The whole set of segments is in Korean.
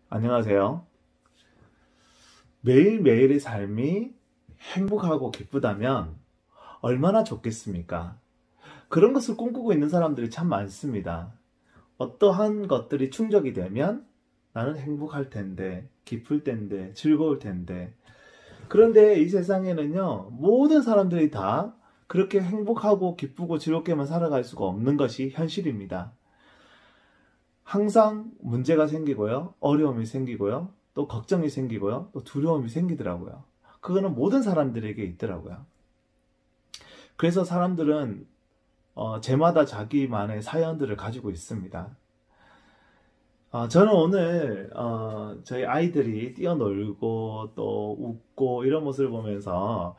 안녕하세요. 매일매일의 삶이 행복하고 기쁘다면 얼마나 좋겠습니까? 그런 것을 꿈꾸고 있는 사람들이 참 많습니다. 어떠한 것들이 충족이 되면 나는 행복할 텐데, 기쁠 텐데, 즐거울 텐데. 그런데 이 세상에는요, 모든 사람들이 다 그렇게 행복하고 기쁘고 즐겁게만 살아갈 수가 없는 것이 현실입니다. 항상 문제가 생기고요, 어려움이 생기고요, 또 걱정이 생기고요, 또 두려움이 생기더라고요. 그거는 모든 사람들에게 있더라고요. 그래서 사람들은 제마다 자기만의 사연들을 가지고 있습니다. 저는 오늘 저희 아이들이 뛰어놀고 또 웃고 이런 모습을 보면서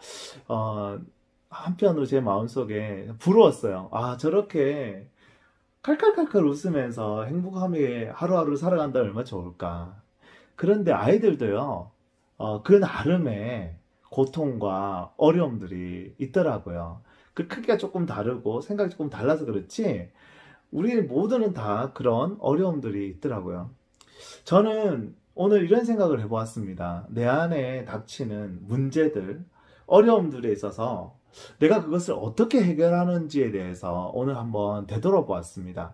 한편으로 제 마음속에 부러웠어요. 저렇게 칼칼칼칼 웃으면서 행복하게 하루하루 살아간다면 얼마나 좋을까. 그런데 아이들도요, 그 나름의 고통과 어려움들이 있더라고요. 그 크기가 조금 다르고 생각이 조금 달라서 그렇지, 우리 모두는 다 그런 어려움들이 있더라고요. 저는 오늘 이런 생각을 해보았습니다. 내 안에 닥치는 문제들, 어려움들에 있어서 내가 그것을 어떻게 해결하는지에 대해서 오늘 한번 되돌아보았습니다.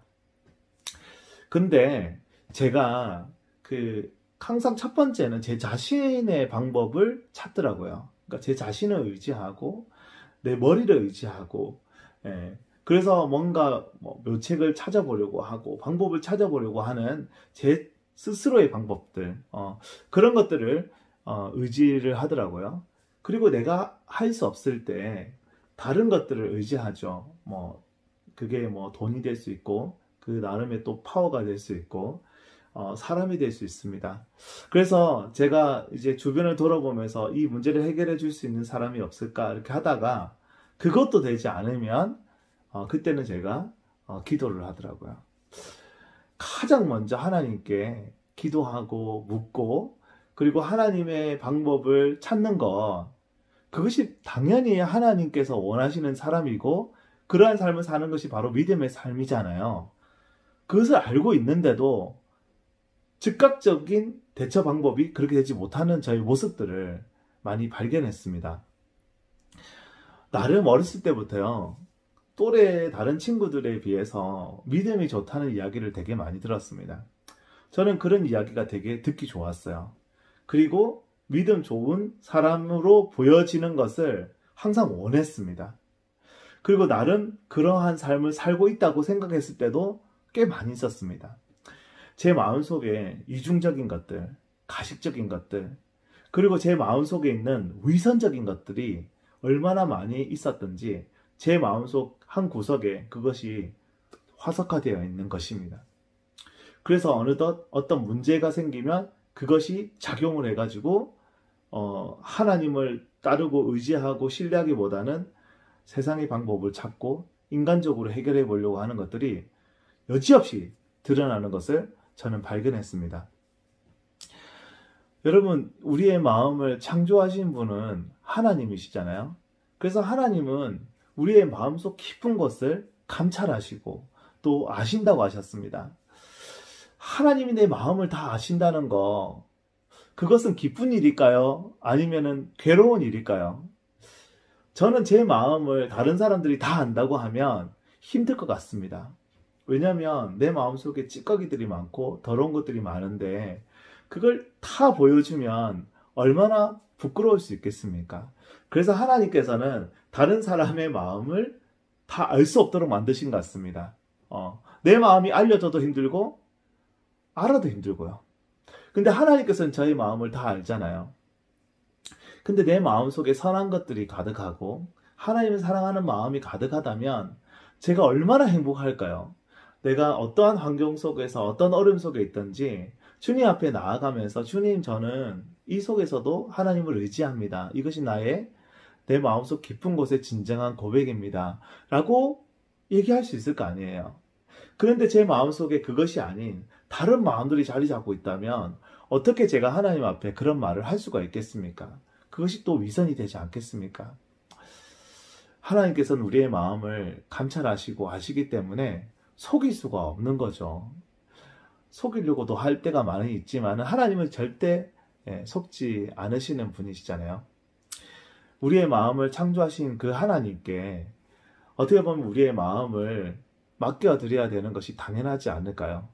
근데 제가 항상 첫 번째는 제 자신의 방법을 찾더라고요. 그러니까 제 자신을 의지하고 내 머리를 의지하고, 그래서 뭔가 묘책을 찾아보려고 하고 방법을 찾아보려고 하는 제 스스로의 방법들, 그런 것들을 의지를 하더라고요. 그리고 내가 할 수 없을 때 다른 것들을 의지하죠. 그게 돈이 될 수 있고 그 나름의 또 파워가 될 수 있고 사람이 될 수 있습니다. 그래서 제가 이제 주변을 돌아보면서 이 문제를 해결해 줄 수 있는 사람이 없을까 이렇게 하다가, 그것도 되지 않으면 그때는 제가 기도를 하더라고요. 가장 먼저 하나님께 기도하고 묻고, 그리고 하나님의 방법을 찾는 것, 그것이 당연히 하나님께서 원하시는 사람이고 그러한 삶을 사는 것이 바로 믿음의 삶이잖아요. 그것을 알고 있는데도 즉각적인 대처 방법이 그렇게 되지 못하는 저의 모습들을 많이 발견했습니다. 나름 어렸을 때부터요, 또래 다른 친구들에 비해서 믿음이 좋다는 이야기를 되게 많이 들었습니다. 저는 그런 이야기가 되게 듣기 좋았어요. 그리고 믿음 좋은 사람으로 보여지는 것을 항상 원했습니다. 그리고 나름 그러한 삶을 살고 있다고 생각했을 때도 꽤 많이 있었습니다. 제 마음속에 이중적인 것들, 가식적인 것들, 그리고 제 마음속에 있는 위선적인 것들이 얼마나 많이 있었던지 제 마음속 한 구석에 그것이 화석화되어 있는 것입니다. 그래서 어느덧 어떤 문제가 생기면 그것이 작용을 해가지고 하나님을 따르고 의지하고 신뢰하기보다는 세상의 방법을 찾고 인간적으로 해결해 보려고 하는 것들이 여지없이 드러나는 것을 저는 발견했습니다. 여러분, 우리의 마음을 창조하신 분은 하나님이시잖아요. 그래서 하나님은 우리의 마음속 깊은 것을 감찰하시고 또 아신다고 하셨습니다. 하나님이 내 마음을 다 아신다는 거, 그것은 기쁜 일일까요? 아니면은 괴로운 일일까요? 저는 제 마음을 다른 사람들이 다 안다고 하면 힘들 것 같습니다. 왜냐하면 내 마음속에 찌꺼기들이 많고 더러운 것들이 많은데 그걸 다 보여주면 얼마나 부끄러울 수 있겠습니까? 그래서 하나님께서는 다른 사람의 마음을 다 알 수 없도록 만드신 것 같습니다. 내 마음이 알려져도 힘들고 알아도 힘들고요. 근데 하나님께서는 저의 마음을 다 알잖아요. 근데 내 마음속에 선한 것들이 가득하고 하나님을 사랑하는 마음이 가득하다면 제가 얼마나 행복할까요? 내가 어떠한 환경 속에서 어떤 어려움 속에 있든지 주님 앞에 나아가면서, 주님, 저는 이 속에서도 하나님을 의지합니다. 이것이 내 마음속 깊은 곳의 진정한 고백입니다. 라고 얘기할 수 있을 거 아니에요. 그런데 제 마음속에 그것이 아닌 다른 마음들이 자리 잡고 있다면 어떻게 제가 하나님 앞에 그런 말을 할 수가 있겠습니까? 그것이 또 위선이 되지 않겠습니까? 하나님께서는 우리의 마음을 감찰하시고 아시기 때문에 속일 수가 없는 거죠. 속이려고도 할 때가 많이 있지만 하나님은 절대 속지 않으시는 분이시잖아요. 우리의 마음을 창조하신 그 하나님께 어떻게 보면 우리의 마음을 맡겨드려야 되는 것이 당연하지 않을까요?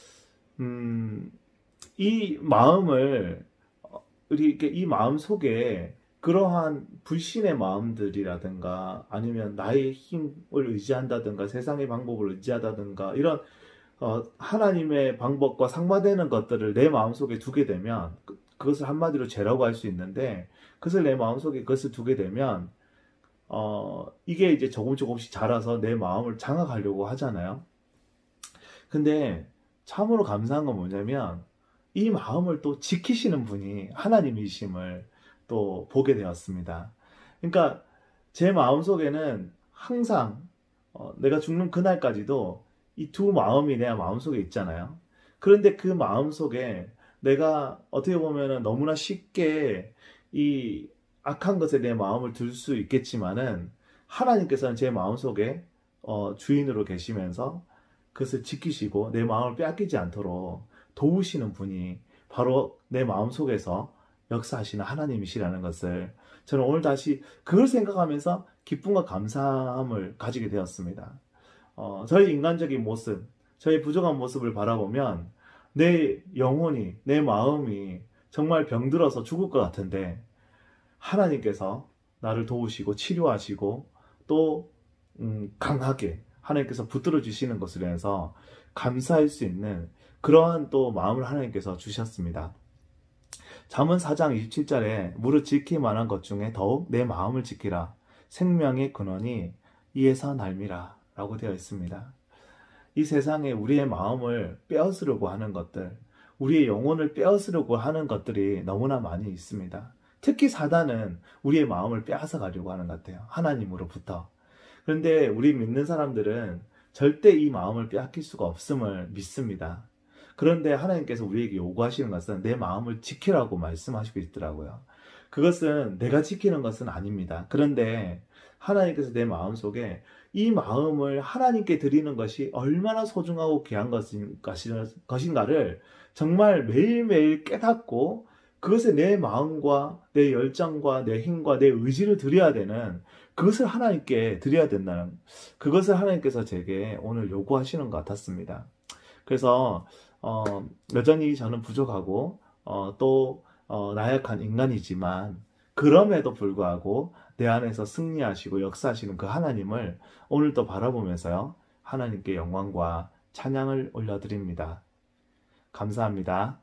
이 마음을 이 마음 속에 그러한 불신의 마음들이라든가 아니면 나의 힘을 의지한다든가 세상의 방법을 의지하다든가 이런 하나님의 방법과 상반되는 것들을 내 마음속에 두게 되면 그것을 한마디로 죄라고 할 수 있는데 그것을 내 마음속에 그것을 두게 되면 이게 이제 조금씩 자라서 내 마음을 장악하려고 하잖아요. 근데 참으로 감사한 건 뭐냐면 이 마음을 또 지키시는 분이 하나님이심을 또 보게 되었습니다. 그러니까 제 마음속에는 항상 내가 죽는 그날까지도 이 두 마음이 내 마음속에 있잖아요. 그런데 그 마음속에 내가 어떻게 보면 너무나 쉽게 이 악한 것에 내 마음을 둘 수 있겠지만은 하나님께서는 제 마음속에 주인으로 계시면서 그것을 지키시고 내 마음을 빼앗기지 않도록 도우시는 분이 바로 내 마음속에서 역사하시는 하나님이시라는 것을 저는 오늘 다시 그걸 생각하면서 기쁨과 감사함을 가지게 되었습니다. 저희 인간적인 모습, 저희 부족한 모습을 바라보면 내 영혼이, 내 마음이 정말 병들어서 죽을 것 같은데 하나님께서 나를 도우시고 치료하시고 또 강하게 하나님께서 붙들어 주시는 것을 위해서 감사할 수 있는 그러한 또 마음을 하나님께서 주셨습니다. 잠언 4장 27절에 무릇 지킬 만한 것 중에 더욱 내 마음을 지키라. 생명의 근원이 이에서 날미라 라고 되어 있습니다. 이 세상에 우리의 마음을 빼앗으려고 하는 것들, 우리의 영혼을 빼앗으려고 하는 것들이 너무나 많이 있습니다. 특히 사단은 우리의 마음을 빼앗아 가려고 하는 것 같아요. 하나님으로부터. 그런데 우리 믿는 사람들은 절대 이 마음을 빼앗길 수가 없음을 믿습니다. 그런데 하나님께서 우리에게 요구하시는 것은 내 마음을 지키라고 말씀하시고 있더라고요. 그것은 내가 지키는 것은 아닙니다. 그런데 하나님께서 내 마음속에 이 마음을 하나님께 드리는 것이 얼마나 소중하고 귀한 것인가를 정말 매일매일 깨닫고 그것에 내 마음과 내 열정과 내 힘과 내 의지를 드려야 되는 그것을 하나님께 드려야 된다는 그것을 하나님께서 제게 오늘 요구하시는 것 같았습니다. 그래서 여전히 저는 부족하고 또 나약한 인간이지만 그럼에도 불구하고 내 안에서 승리하시고 역사하시는 그 하나님을 오늘도 바라보면서요 하나님께 영광과 찬양을 올려드립니다. 감사합니다.